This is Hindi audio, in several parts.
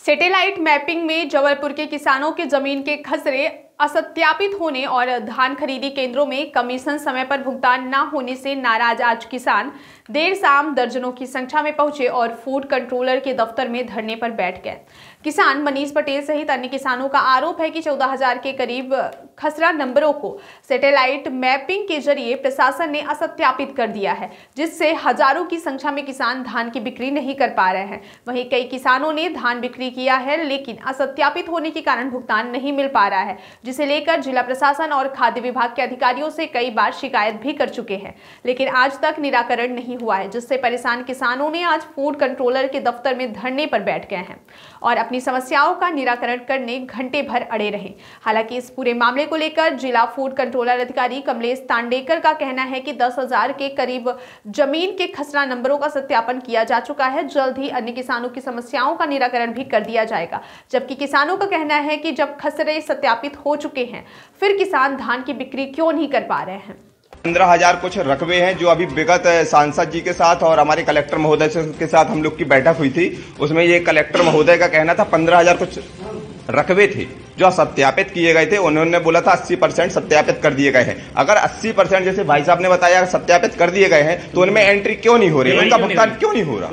सैटेलाइट मैपिंग में जबलपुर के किसानों के जमीन के खसरे असत्यापित होने और धान खरीदी केंद्रों में कमीशन समय पर भुगतान न होने से नाराज आज किसान देर शाम दर्जनों की संख्या में पहुंचे और फूड कंट्रोलर के दफ्तर में धरने पर बैठ गए। किसान मनीष पटेल सहित अन्य किसानों का आरोप है कि 14,000 के करीब खसरा नंबरों को सैटेलाइट मैपिंग के जरिए प्रशासन ने असत्यापित कर दिया है, जिससे हजारों की संख्या में किसान धान की बिक्री नहीं कर पा रहे हैं। वहीं कई किसानों ने धान बिक्री किया है, लेकिन असत्यापित होने के कारण भुगतान नहीं मिल पा रहा है, जिसे लेकर जिला प्रशासन और खाद्य विभाग के अधिकारियों से कई बार शिकायत भी कर चुके हैं, लेकिन आज तक निराकरण नहीं हुआ है, जिससे परेशान किसानों ने आज फूड कंट्रोलर के दफ्तर में धरने पर बैठ गए हैं और अपनी समस्याओं का निराकरण करने घंटे भर अड़े रहे। हालांकि इस पूरे मामले को लेकर जिला फूड कंट्रोलर अधिकारी कमलेश तांडेकर का कहना है कि 10,000 के करीब जमीन के खसरा नंबरों का सत्यापन किया जा चुका है। जल्द ही अन्य किसानों की समस्याओं का निराकरण भी कर दिया जाएगा। जबकि किसानों का कहना है कि जब खसरे सत्यापित हो चुके हैं, फिर किसान धान की बिक्री क्यों नहीं कर पा रहे हैं। 15,000 कुछ रकबे हैं जो अभी विगत सांसद जी के साथ और हमारे कलेक्टर महोदय के साथ हम लोग की बैठक हुई थी। उसमें ये कलेक्टर महोदय का कहना था 15,000 कुछ रकबे थे जो सत्यापित किए गए थे। उन्होंने बोला था 80% सत्यापित कर दिए गए हैं। अगर 80% जैसे भाई साहब ने बताया सत्यापित कर दिए गए हैं तो उनमें एंट्री क्यों नहीं हो रही, उनका भुगतान क्यों नहीं हो रहा।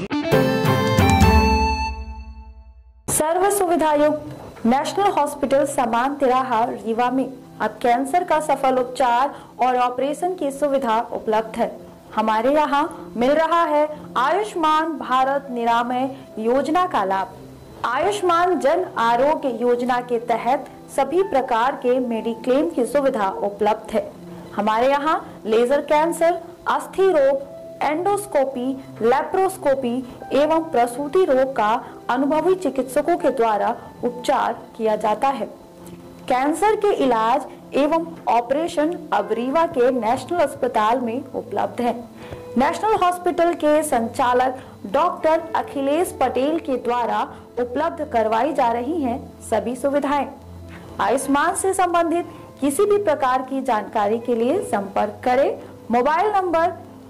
सर्व सुविधायुक्त नेशनल हॉस्पिटल समान तिराहा रीवा में अब कैंसर का सफल उपचार और ऑपरेशन की सुविधा उपलब्ध है। हमारे यहाँ मिल रहा है आयुष्मान भारत निरामय योजना का लाभ। आयुष्मान जन आरोग्य योजना के तहत सभी प्रकार के मेडिक्लेम की सुविधा उपलब्ध है। हमारे यहाँ लेजर कैंसर, अस्थि रोग, एंडोस्कोपी, लेप्रोस्कोपी एवं प्रसूति रोग का अनुभवी चिकित्सकों के द्वारा उपचार किया जाता है। कैंसर के इलाज एवं ऑपरेशन अब रीवा के नेशनल अस्पताल में उपलब्ध है। नेशनल हॉस्पिटल के संचालक डॉक्टर अखिलेश पटेल के द्वारा उपलब्ध करवाई जा रही हैं सभी सुविधाएं। आयुष्मान से संबंधित किसी भी प्रकार की जानकारी के लिए संपर्क करें मोबाइल नंबर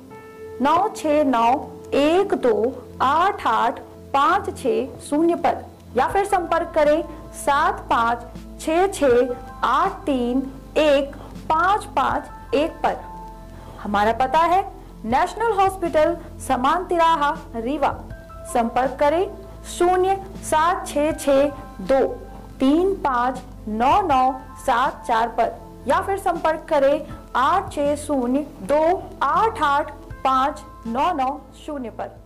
9691288560 पर या फिर संपर्क करें 7566831551 पर। हमारा पता है नेशनल हॉस्पिटल समान तिराहा रीवा। संपर्क करें 07662359974 पर या फिर संपर्क करें 8602885990 पर।